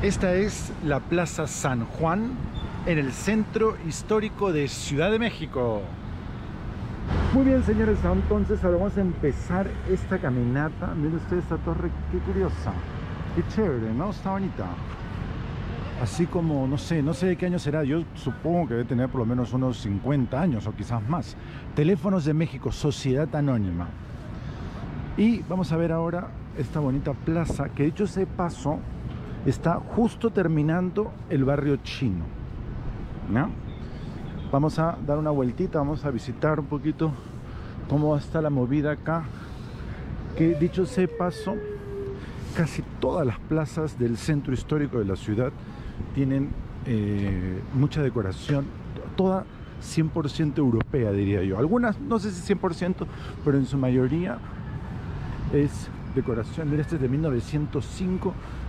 Esta es la Plaza San Juan en el centro histórico de Ciudad de México. Muy bien, señores, entonces ahora vamos a empezar esta caminata. Miren ustedes esta torre, qué curiosa, qué chévere, ¿no? Está bonita. Así como, no sé de qué año será. Yo supongo que debe tener por lo menos unos 50 años o quizás más. Teléfonos de México, Sociedad Anónima. Y vamos a ver ahora esta bonita plaza, que dicho sea de paso, está justo terminando el barrio chino, ¿no? Vamos a dar una vueltita, vamos a visitar un poquito cómo está la movida acá. Que dicho sea de paso, casi todas las plazas del centro histórico de la ciudad tienen mucha decoración, toda 100% europea, diría yo. Algunas, no sé si 100%, pero en su mayoría es decoración. Mira, este es de 1905,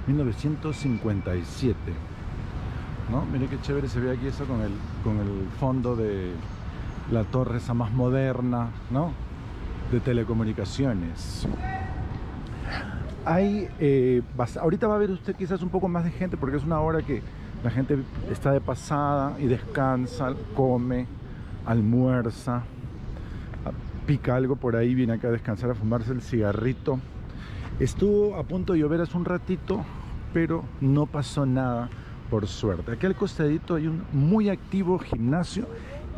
1957, ¿no? Mire qué chévere se ve aquí eso con el fondo de la torre esa más moderna, ¿no? De telecomunicaciones. Hay, ahorita va a ver usted quizás un poco más de gente porque es una hora que la gente está de pasada y descansa, come, almuerza, pica algo por ahí, viene acá a descansar, a fumarse el cigarrito. Estuvo a punto de llover hace un ratito, pero no pasó nada, por suerte. Aquí al costadito hay un muy activo gimnasio y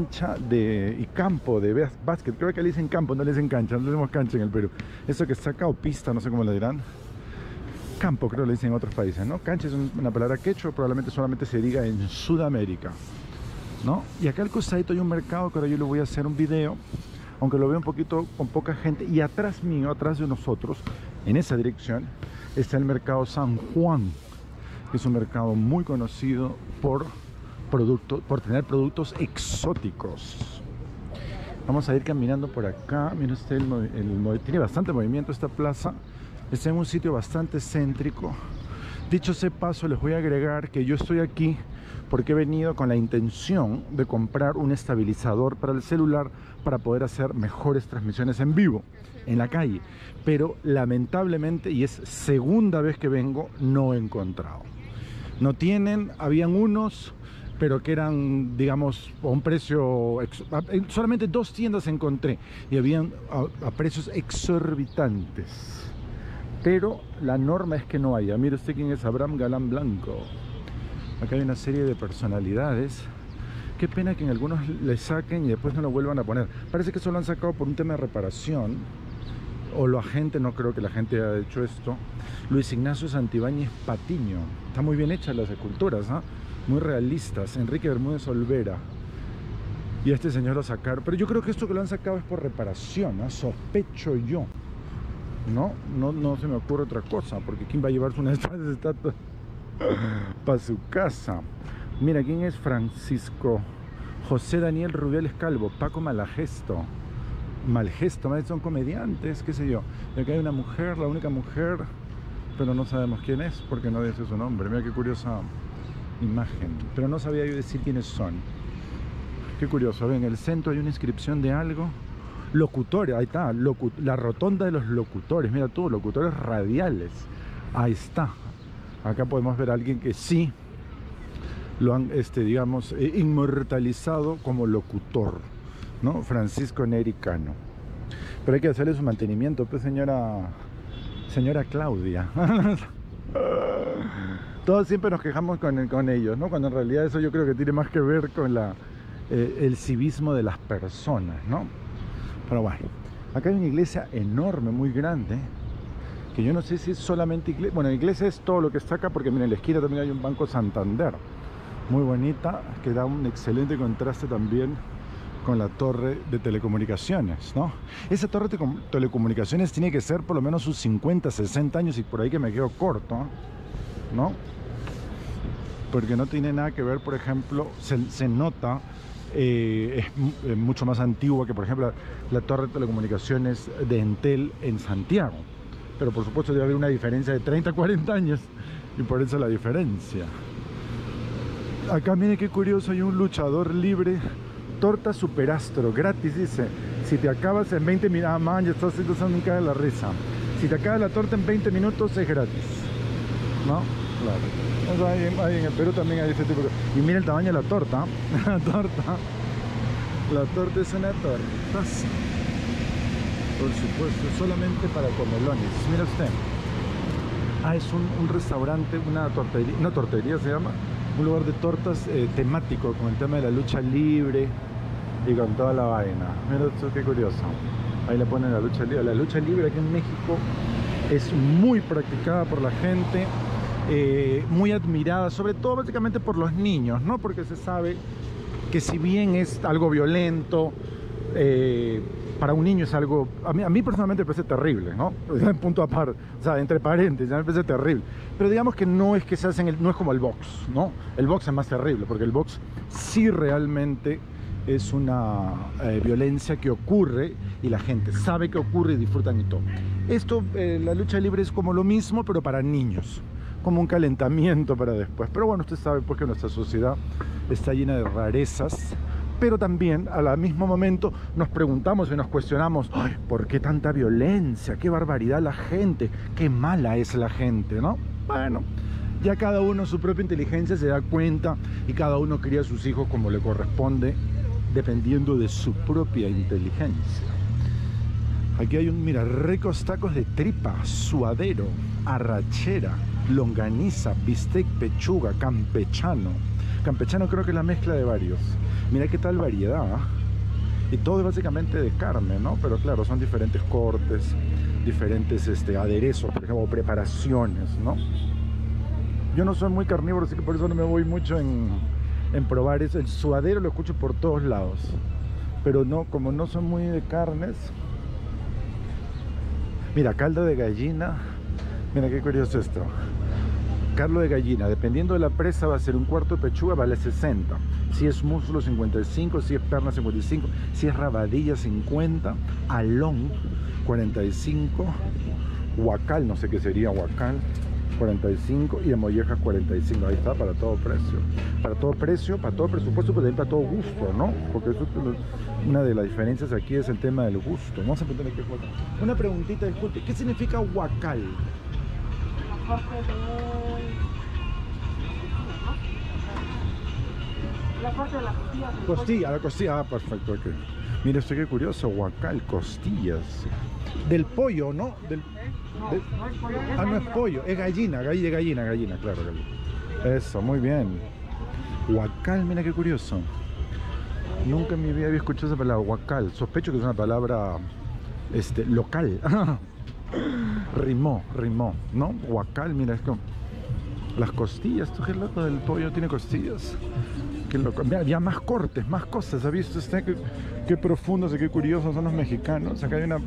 campo de básquet. Creo que le dicen campo, no le dicen cancha, no le decimos cancha en el Perú. Eso que saca o pista, no sé cómo le dirán. Campo, creo que le dicen en otros países, ¿no? Cancha es una palabra quechua, probablemente solamente se diga en Sudamérica, ¿no? Y acá al costadito hay un mercado que ahora yo le voy a hacer un video, aunque lo veo un poquito con poca gente. Y atrás mío, atrás de nosotros, en esa dirección, está el mercado San Juan, que es un mercado muy conocido por tener productos exóticos. Vamos a ir caminando por acá. Mira usted, tiene bastante movimiento esta plaza. Está en un sitio bastante céntrico. Dicho sea paso, les voy a agregar que yo estoy aquí porque he venido con la intención de comprar un estabilizador para el celular para poder hacer mejores transmisiones en vivo, en la calle. Pero lamentablemente, y es segunda vez que vengo, no he encontrado. No tienen, habían unos, pero que eran, digamos, a un precio, solamente 2 tiendas encontré y habían a precios exorbitantes. Pero la norma es que no haya. Mire usted quién es Abraham Galán Blanco. Acá hay una serie de personalidades. Qué pena que en algunos le saquen y después no lo vuelvan a poner. Parece que eso lo han sacado por un tema de reparación. O la gente, no creo que la gente haya hecho esto. Luis Ignacio Santibáñez Patiño. Está muy bien hechas las esculturas, ¿eh? Muy realistas. Enrique Bermúdez Olvera. Y este señor lo sacaron. Pero yo creo que esto que lo han sacado es por reparación, ¿no? Sospecho yo. No se me ocurre otra cosa, porque ¿quién va a llevarse una de estas estatuas para su casa? Mira, ¿quién es Francisco José Daniel Rubiales Calvo? Paco Malgesto, son comediantes, qué sé yo. Y acá hay una mujer, la única mujer, pero no sabemos quién es porque no dice su nombre. Mira qué curiosa imagen, pero no sabía yo decir quiénes son. Qué curioso. En el centro hay una inscripción de algo. Locutores, ahí está, la rotonda de los locutores. Mira tú, locutores radiales. Ahí está. Acá podemos ver a alguien que sí lo han, digamos, inmortalizado como locutor, ¿no? Francisco Neri Cano. Pero hay que hacerle su mantenimiento, pues, señora Claudia. Todos siempre nos quejamos con ellos, ¿no? Cuando en realidad eso yo creo que tiene más que ver con el civismo de las personas, ¿no? Pero bueno, acá hay una iglesia enorme, muy grande, que yo no sé si es solamente iglesia. Bueno, iglesia es todo lo que está acá, porque miren, en la esquina también hay un Banco Santander, muy bonita, que da un excelente contraste también con la torre de telecomunicaciones, ¿no? Esa torre de telecomunicaciones tiene que ser por lo menos sus 50, 60 años, y por ahí que me quedo corto, ¿no? Porque no tiene nada que ver, por ejemplo, se nota. Es mucho más antigua que, por ejemplo, la torre de telecomunicaciones de Entel en Santiago. Pero por supuesto debe haber una diferencia de 30, 40 años, y por eso la diferencia. Acá miren qué curioso, hay un luchador libre. Torta Superastro, gratis, dice. Si te acabas en 20 minutos, ah, man, ya estás haciendo nunca de la risa. Si te acaba la torta en 20 minutos es gratis, ¿no? claro. O sea, ahí en el Perú también hay ese tipo de... Y mira el tamaño de la torta. La torta. La torta es una tortaza. Por supuesto, solamente para comelones. Mira usted. Ah, es un restaurante, una tortería se llama. Un lugar de tortas temático, con el tema de la lucha libre y con toda la vaina. Mira esto, qué curioso. Ahí le ponen la lucha libre. La lucha libre aquí en México es muy practicada por la gente, muy admirada, sobre todo básicamente por los niños, ¿no? Porque se sabe que si bien es algo violento, para un niño es algo, a mí personalmente me parece terrible, ¿no? En punto aparte, o sea, entre paréntesis, me parece terrible. Pero digamos que no es que se hacen, no es como el box, ¿no? El box es más terrible, porque el box sí realmente es una violencia que ocurre y la gente sabe que ocurre y disfrutan y todo. Esto, la lucha libre es como lo mismo, pero para niños, como un calentamiento para después. Pero bueno, usted sabe pues que nuestra sociedad está llena de rarezas, pero también al mismo momento nos preguntamos y nos cuestionamos: ¡ay, por qué tanta violencia! ¡Qué barbaridad la gente! ¡Qué mala es la gente!, ¿no? Bueno, ya cada uno su propia inteligencia se da cuenta y cada uno cría a sus hijos como le corresponde, dependiendo de su propia inteligencia. Aquí hay mira, ricos tacos de tripa, suadero, arrachera, longaniza, bistec, pechuga, campechano. Campechano creo que es la mezcla de varios. Mira qué tal variedad, ¿eh? Y todo es básicamente de carne, ¿no? Pero claro, son diferentes cortes, diferentes aderezos, por ejemplo, preparaciones, ¿no? Yo no soy muy carnívoro, así que por eso no me voy mucho en probar eso. El suadero lo escucho por todos lados, pero no, como no son muy de carnes. Mira, caldo de gallina. Mira qué curioso esto. Caldo de gallina, dependiendo de la presa, va a ser un cuarto de pechuga, vale 60. Si es muslo, 55. Si es perna, 55. Si es rabadilla, 50. Alón, 45. Huacal, no sé qué sería huacal, 45. Y de mollejas, 45. Ahí está, para todo precio. Para todo precio, para todo presupuesto, pero también para todo gusto, ¿no? Porque eso, una de las diferencias aquí es el tema del gusto. Vamos a preguntarle qué es huacal. Una preguntita, disculpe, ¿qué significa huacal? La parte de la costilla. Costilla, la costilla, perfecto, ok. Mira, esto qué curioso, huacal, costillas. Del pollo, ¿no? No es pollo. No es pollo, es gallina, claro, gallina. Eso, muy bien. Huacal, mira qué curioso. Nunca en mi vida había escuchado esa palabra, huacal. Sospecho que es una palabra local. Rimó, ¿no? Huacal, mira, es como las costillas. ¿Tú qué loco del pollo tiene costillas? Qué loco. Mira, había más cortes, más cosas. ¿Ha visto usted qué profundos y qué curiosos son los mexicanos? Acá hay una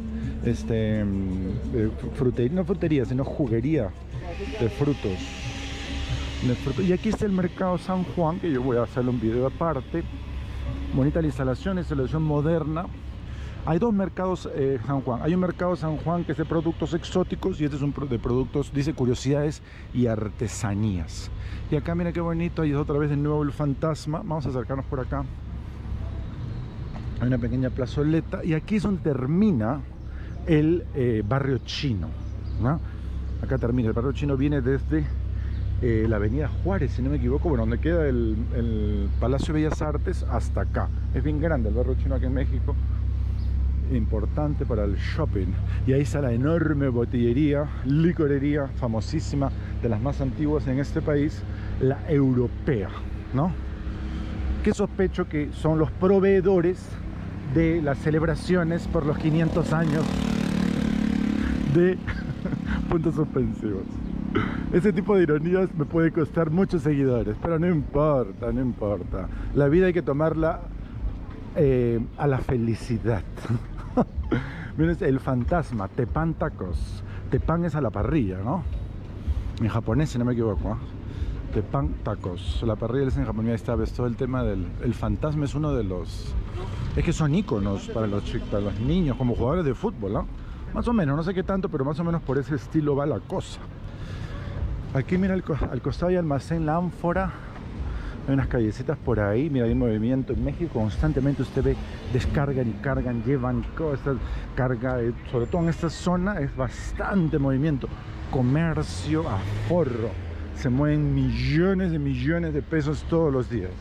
frutería, no frutería, sino juguería de frutos. Y aquí está el mercado San Juan, que yo voy a hacerle un video aparte. Bonita la instalación moderna. Hay dos mercados San Juan. Hay un mercado San Juan que es de productos exóticos y este es de productos, dice, curiosidades y artesanías. Y acá mira qué bonito, y es otra vez de nuevo el fantasma. Vamos a acercarnos por acá. Hay una pequeña plazoleta y aquí es donde termina el barrio chino, ¿no? Acá termina, el barrio chino viene desde la avenida Juárez, si no me equivoco, bueno, donde queda el Palacio de Bellas Artes, hasta acá. Es bien grande el barrio chino aquí en México, importante para el shopping. Y ahí está la enorme botillería, licorería famosísima, de las más antiguas en este país, la Europea, ¿no? Que sospecho que son los proveedores de las celebraciones por los 500 años de puntos suspensivos. Ese tipo de ironías me puede costar muchos seguidores, pero no importa, no importa. La vida hay que tomarla a la felicidad. Miren, el fantasma, Teppan tacos. Teppan es a la parrilla, ¿no? En japonés, si no me equivoco, ¿eh? Teppan tacos. La parrilla es en japonés. Ahí está, ves, todo el tema del fantasma es uno de los... Es que son íconos para los niños, como jugadores de fútbol, ¿no? Más o menos, no sé qué tanto, pero más o menos por ese estilo va la cosa. Aquí mira, al costado hay almacén La Ánfora. Hay unas callecitas por ahí, mira, hay un movimiento. En México constantemente usted ve, descargan y cargan, llevan cosas, carga, sobre todo en esta zona es bastante movimiento, comercio, aforro, se mueven millones de pesos todos los días,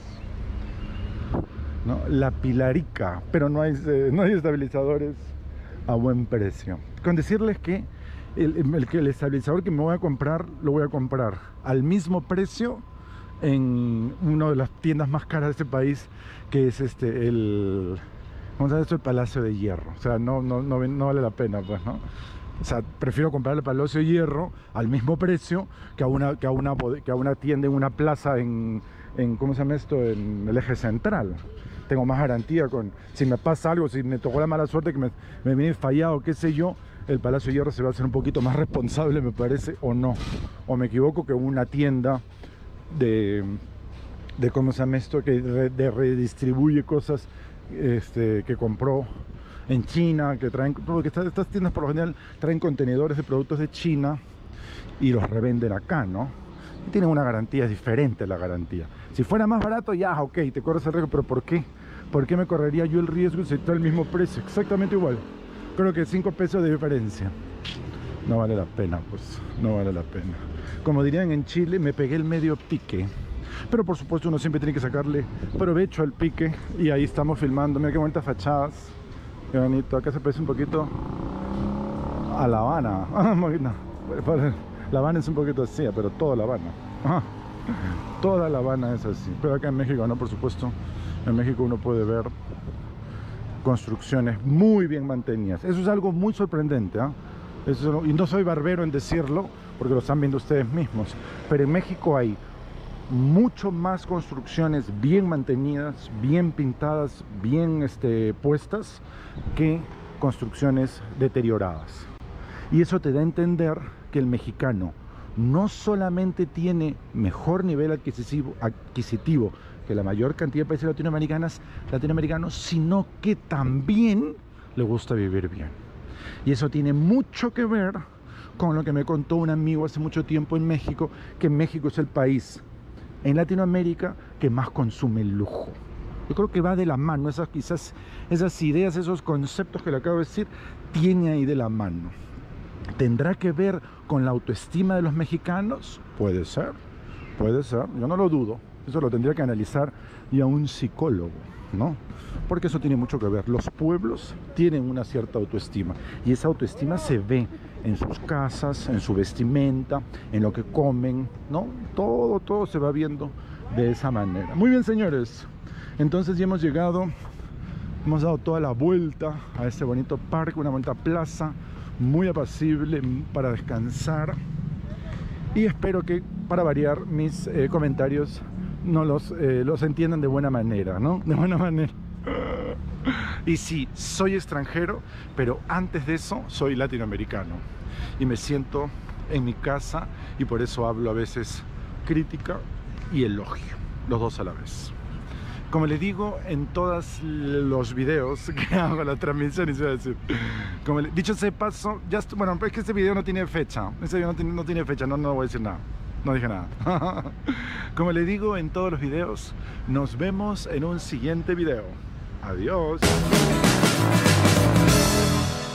¿no? La Pilarica, pero no hay estabilizadores a buen precio. Con decirles que el estabilizador que me voy a comprar, lo voy a comprar al mismo precio en una de las tiendas más caras de este país, que es ¿cómo se llama esto? El Palacio de Hierro. O sea, no vale la pena, pues, ¿no? O sea, prefiero comprar el Palacio de Hierro al mismo precio que a una tienda en una plaza en ¿cómo se llama esto? En el eje central. Tengo más garantía si me pasa algo, si me tocó la mala suerte que me viene fallado, qué sé yo, el Palacio de Hierro se va a hacer un poquito más responsable, me parece, o no. O me equivoco, que una tienda de ¿cómo se llama esto? Que redistribuye cosas que compró en China, que traen, porque estas tiendas por lo general traen contenedores de productos de China y los revenden acá, ¿no? Y tienen una garantía, es diferente la garantía. Si fuera más barato, ya, ok, te corres el riesgo, pero ¿por qué? ¿Por qué me correría yo el riesgo si está el mismo precio? Exactamente igual. Creo que 5 pesos de diferencia. No vale la pena, pues, no vale la pena. Como dirían en Chile, me pegué el medio pique. Pero por supuesto uno siempre tiene que sacarle provecho al pique. Y ahí estamos filmando, mira qué bonitas fachadas. Qué bonito, acá se parece un poquito a La Habana. La Habana es un poquito así, pero toda La Habana. Toda La Habana es así. Pero acá en México no, por supuesto. En México uno puede ver construcciones muy bien mantenidas. Eso es algo muy sorprendente, y no soy barbero en decirlo, porque lo están viendo ustedes mismos. Pero en México hay mucho más construcciones bien mantenidas, bien pintadas, bien puestas, que construcciones deterioradas. Y eso te da a entender que el mexicano no solamente tiene mejor nivel adquisitivo que la mayor cantidad de países latinoamericanos, sino que también le gusta vivir bien. Y eso tiene mucho que ver con lo que me contó un amigo hace mucho tiempo en México, que México es el país en Latinoamérica que más consume el lujo. Yo creo que va de la mano, esas ideas, esos conceptos que le acabo de decir, tiene ahí de la mano. ¿Tendrá que ver con la autoestima de los mexicanos? Puede ser, yo no lo dudo. Eso lo tendría que analizar ya un psicólogo, ¿no? Porque eso tiene mucho que ver. Los pueblos tienen una cierta autoestima, y esa autoestima se ve en sus casas, en su vestimenta, en lo que comen, ¿no? Todo se va viendo de esa manera. Muy bien, señores. Entonces ya hemos llegado, hemos dado toda la vuelta a este bonito parque, una bonita plaza, muy apacible para descansar. Y espero que, para variar, mis comentarios no los entiendan de buena manera, ¿no? De buena manera. Y sí, soy extranjero, pero antes de eso soy latinoamericano. Y me siento en mi casa, y por eso hablo a veces crítica y elogio, los dos a la vez. Como les digo en todos los videos que hago, la transmisión, y se va a decir, dicho ese paso, bueno, es que este video no tiene fecha. Este video no tiene fecha, no voy a decir nada. No dije nada. Como les digo en todos los videos, nos vemos en un siguiente video. Adiós.